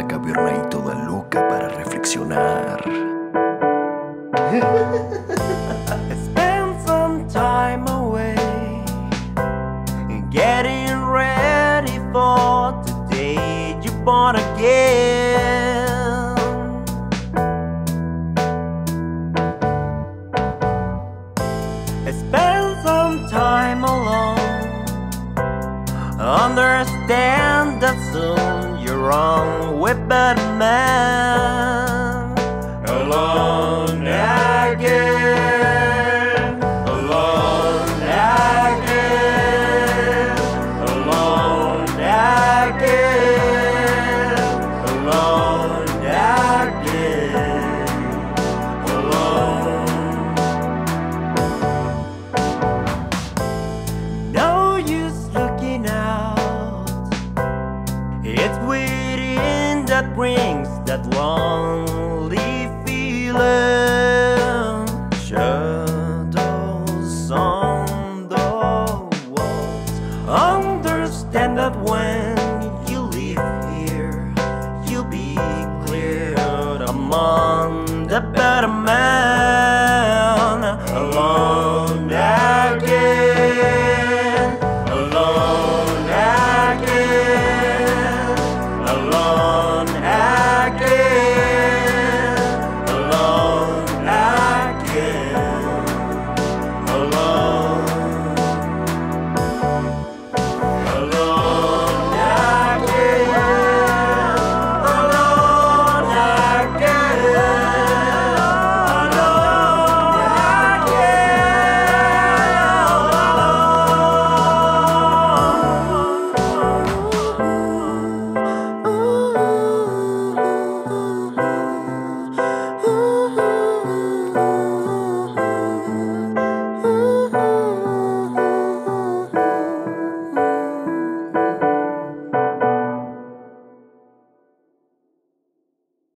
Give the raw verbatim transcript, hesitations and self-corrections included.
una caverna ahí toda loca para reflexionar. Spend some time away, getting ready for the day you're born again. Spend some time alone, understand that soon you're wrong with better man. Alone again, alone again, alone again, alone again, alone. No use looking out, it's within that brings that lonely feeling. Shadows on the walls, understand that when you leave here, you'll be cleared among the better men.